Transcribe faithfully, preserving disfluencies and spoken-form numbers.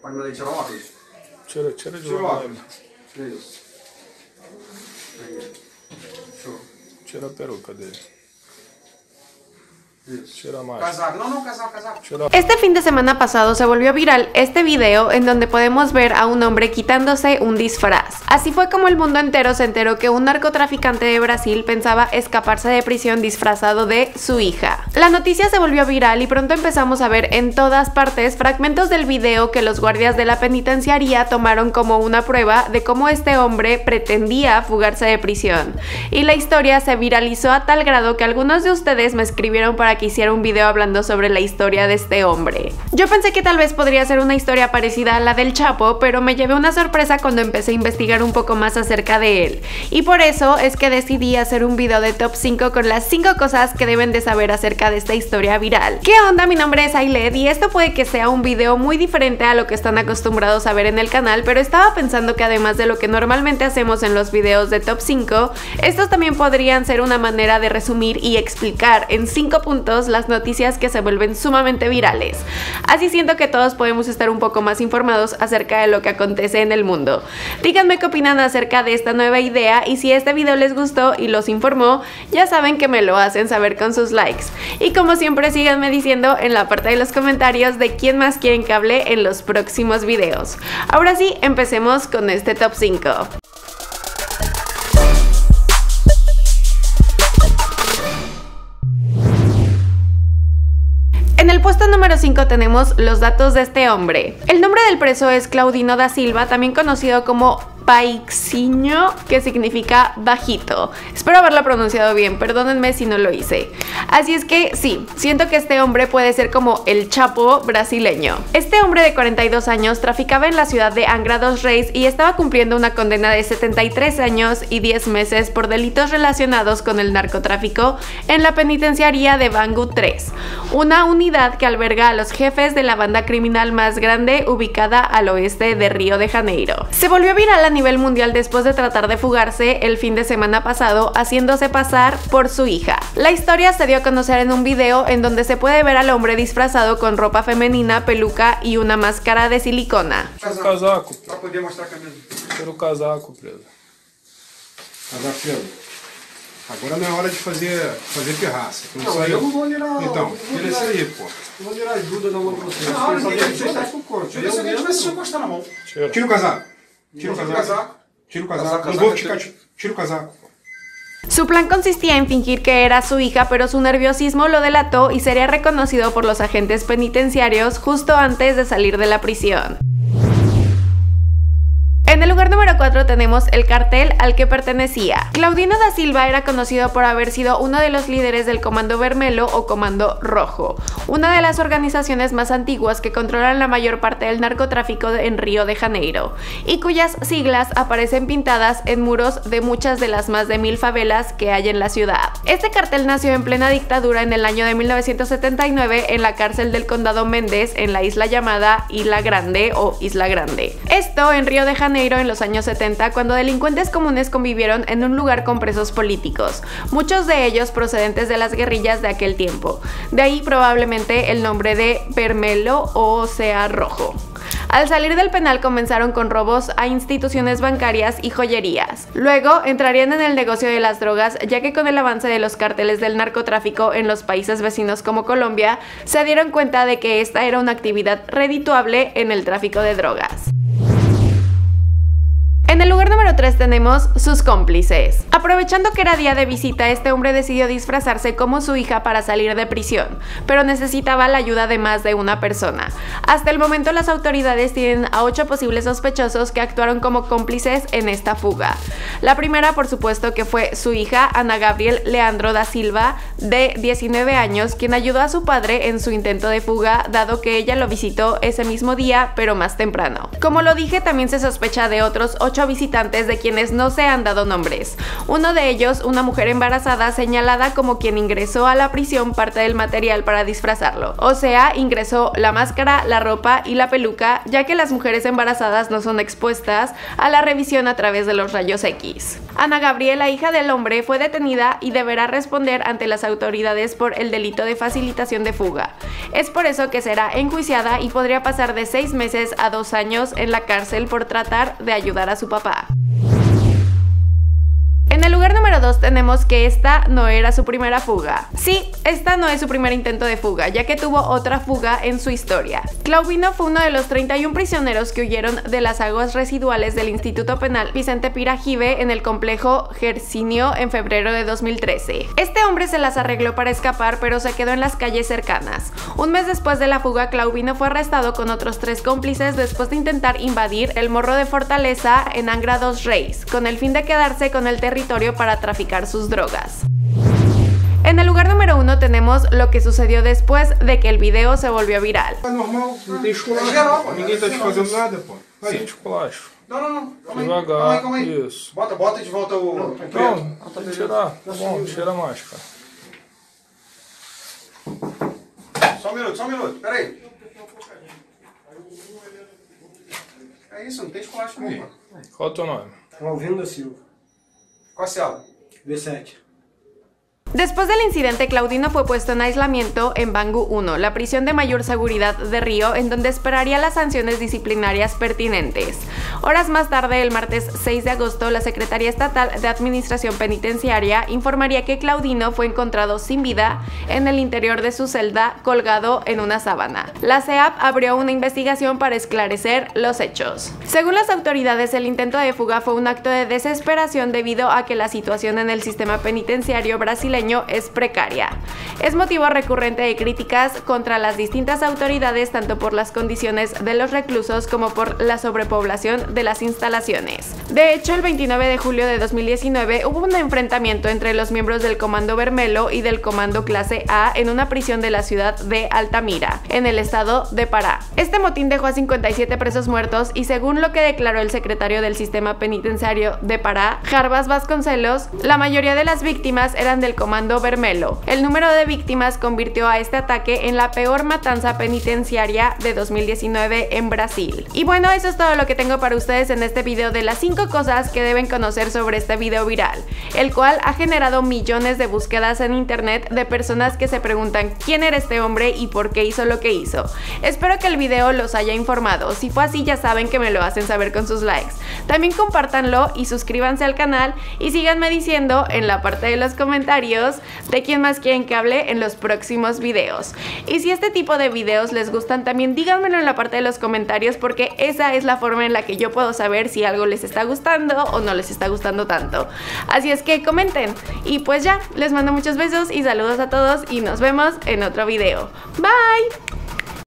Pode me tirar o óculos? Tira, tira de Tira o lá. óculos. Isso. Aí. Show. Tira a peruca dele. Isso. Tira mais. Casaco. Não, não, casaco, casaco. Tira. Este fin de semana pasado se volvió viral este video en donde podemos ver a un hombre quitándose un disfraz. Así fue como el mundo entero se enteró que un narcotraficante de Brasil pensaba escaparse de prisión disfrazado de su hija. La noticia se volvió viral y pronto empezamos a ver en todas partes fragmentos del video que los guardias de la penitenciaría tomaron como una prueba de cómo este hombre pretendía fugarse de prisión. Y la historia se viralizó a tal grado que algunos de ustedes me escribieron para que hiciera un video hablando sobre la historia de este hombre. Yo pensé que tal vez podría ser una historia parecida a la del Chapo, pero me llevé una sorpresa cuando empecé a investigar un poco más acerca de él. Y por eso es que decidí hacer un video de top cinco con las cinco cosas que deben de saber acerca de esta historia viral. ¿Qué onda? Mi nombre es Ailed y esto puede que sea un video muy diferente a lo que están acostumbrados a ver en el canal, pero estaba pensando que además de lo que normalmente hacemos en los videos de top cinco, estos también podrían ser una manera de resumir y explicar en cinco puntos las noticias que se vuelven sumamente virales. Así siento que todos podemos estar un poco más informados acerca de lo que acontece en el mundo. Díganme qué opinan acerca de esta nueva idea y si este video les gustó y los informó, ya saben que me lo hacen saber con sus likes. Y como siempre, síganme diciendo en la parte de los comentarios de quién más quieren que hable en los próximos videos. Ahora sí, empecemos con este top cinco. En el puesto número cinco tenemos los datos de este hombre. El nombre del preso es Claudino da Silva, también conocido como Baixinho, que significa bajito. Espero haberlo pronunciado bien, perdónenme si no lo hice. Así es que sí, siento que este hombre puede ser como el Chapo brasileño. Este hombre de cuarenta y dos años traficaba en la ciudad de Angra dos Reis y estaba cumpliendo una condena de setenta y tres años y diez meses por delitos relacionados con el narcotráfico en la penitenciaría de Bangu tres, una unidad que alberga a los jefes de la banda criminal más grande ubicada al oeste de Río de Janeiro. Se volvió viral a nivel mundial después de tratar de fugarse el fin de semana pasado haciéndose pasar por su hija. La historia se dio a conocer en un video en donde se puede ver al hombre disfrazado con ropa femenina, peluca y una máscara de silicona. Tira o casaco. Pra poder mostrar a camisa. Tira o casaco, preso. Casaco, Pedro. Agora não é hora de fazer, fazer pirraça. Não, aí eu não vou lirar. Então, tira isso aí, pô. Não vou lirar ajuda da mão pra você. Não, Não, ninguém você tá com o corpo. Tira Eu isso não aí, vai se encostar na mão. Tira. Tira o casaco. Tira o Tira o casaco. casaco. Tira o casaco. Casaco, Não vou casaco, ficar. Tira o casaco. Su plan consistía en fingir que era su hija, pero su nerviosismo lo delató y sería reconocido por los agentes penitenciarios justo antes de salir de la prisión. En el lugar número cuatro tenemos el cartel al que pertenecía. Claudino da Silva era conocido por haber sido uno de los líderes del Comando Vermelho o Comando Rojo, una de las organizaciones más antiguas que controlan la mayor parte del narcotráfico en Río de Janeiro, y cuyas siglas aparecen pintadas en muros de muchas de las más de mil favelas que hay en la ciudad. Este cartel nació en plena dictadura en el año de mil novecientos setenta y nueve en la cárcel del Condado Méndez en la isla llamada Isla Grande o Isla Grande. Esto en Río de Janeiro en los años setenta, cuando delincuentes comunes convivieron en un lugar con presos políticos, muchos de ellos procedentes de las guerrillas de aquel tiempo. De ahí probablemente el nombre de Vermelho o sea rojo. Al salir del penal comenzaron con robos a instituciones bancarias y joyerías. Luego entrarían en el negocio de las drogas, ya que con el avance de los cárteles del narcotráfico en los países vecinos como Colombia, se dieron cuenta de que esta era una actividad redituable en el tráfico de drogas. En el lugar número tres tenemos sus cómplices. Aprovechando que era día de visita, este hombre decidió disfrazarse como su hija para salir de prisión, pero necesitaba la ayuda de más de una persona. Hasta el momento las autoridades tienen a ocho posibles sospechosos que actuaron como cómplices en esta fuga. La primera, por supuesto, que fue su hija, Ana Gabriel Leandro da Silva, de diecinueve años, quien ayudó a su padre en su intento de fuga, dado que ella lo visitó ese mismo día, pero más temprano. Como lo dije, también se sospecha de otros ocho cuatro visitantes de quienes no se han dado nombres. Uno de ellos, una mujer embarazada señalada como quien ingresó a la prisión parte del material para disfrazarlo. O sea, ingresó la máscara, la ropa y la peluca, ya que las mujeres embarazadas no son expuestas a la revisión a través de los rayos X. Ana Gabriela, hija del hombre, fue detenida y deberá responder ante las autoridades por el delito de facilitación de fuga. Es por eso que será enjuiciada y podría pasar de seis meses a dos años en la cárcel por tratar de ayudar a su papá. En el lugar número dos tenemos que esta no era su primera fuga. Sí, esta no es su primer intento de fuga, ya que tuvo otra fuga en su historia. Claudino fue uno de los treinta y un prisioneros que huyeron de las aguas residuales del Instituto Penal Vicente Pirajive en el complejo Jercinio en febrero de dos mil trece. Este hombre se las arregló para escapar, pero se quedó en las calles cercanas. Un mes después de la fuga, Claudino fue arrestado con otros tres cómplices después de intentar invadir el Morro de Fortaleza en Angra dos Reis, con el fin de quedarse con el territorio para traficar sus drogas. En el lugar número uno tenemos lo que sucedió después de que el video se volvió viral. É normal, não tem esculacho, pô. Ninguém tá te fazendo nada, pô. Sem Aí, esculacho. Não, não, não. Calma aí. Devagar, Calma aí, calma aí. isso. Bota, bota de volta o. o preto. Não, tem que tirar. Tá bom, tira a máscara. Só um minuto, só um minuto. Pera aí. É isso, não tem esculacho não, mano. Qual é o teu nome? Alvindo da Silva, Qual a cela? V sete. Después del incidente, Claudino fue puesto en aislamiento en Bangu uno, la prisión de mayor seguridad de Río, en donde esperaría las sanciones disciplinarias pertinentes. Horas más tarde, el martes seis de agosto, la Secretaría Estatal de Administración Penitenciaria informaría que Claudino fue encontrado sin vida en el interior de su celda, colgado en una sábana. La C E A P abrió una investigación para esclarecer los hechos. Según las autoridades, el intento de fuga fue un acto de desesperación debido a que la situación en el sistema penitenciario brasileño es precaria. Es motivo recurrente de críticas contra las distintas autoridades, tanto por las condiciones de los reclusos como por la sobrepoblación de las instalaciones. De hecho, el veintinueve de julio de dos mil diecinueve hubo un enfrentamiento entre los miembros del Comando Bermelo y del Comando Clase A en una prisión de la ciudad de Altamira, en el estado de Pará. Este motín dejó a cincuenta y siete presos muertos y, según lo que declaró el secretario del sistema penitenciario de Pará, Jarbas Vasconcelos, la mayoría de las víctimas eran del Comando Bermelo. El número de víctimas convirtió a este ataque en la peor matanza penitenciaria de dos mil diecinueve en Brasil. Y bueno, eso es todo lo que tengo para ustedes en este video de las cinco cosas que deben conocer sobre este video viral, el cual ha generado millones de búsquedas en internet de personas que se preguntan quién era este hombre y por qué hizo lo que hizo. Espero que el video los haya informado. Si fue así, ya saben que me lo hacen saber con sus likes. También compártanlo y suscríbanse al canal y síganme diciendo en la parte de los comentarios de quién más quieren que hable en los próximos videos. Y si este tipo de videos les gustan, también díganmelo en la parte de los comentarios, porque esa es la forma en la que yo puedo saber si algo les está gustando o no les está gustando tanto. Así es que comenten. Y pues ya, les mando muchos besos y saludos a todos y nos vemos en otro video. Bye.